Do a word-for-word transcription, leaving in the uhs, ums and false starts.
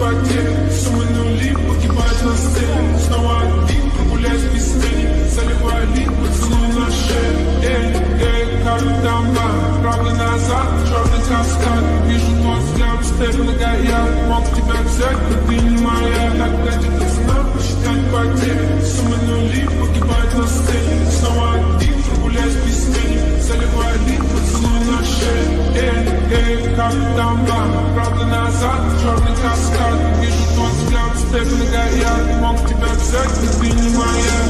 потери, суммы нули погибают на сцене. Снова один, прогуляюсь без тени, заливаю лик, поцелуй на шею. Эй, эй, как там вам? Правда назад, черный каскад. Вижу твой взгляд, степ на гаях. Мог тебя взять, но ты не моя. Тогда где-то цена, посчитать потери, суммы нули погибают на сцене. Снова один, прогуляюсь без тени, заливаю лик, поцелуй на шею. Эй, эй, как там вам? Правда назад, черный каскад. Вижу твой взгляд, степ на гаях. Мог тебя взять, но ты не моя.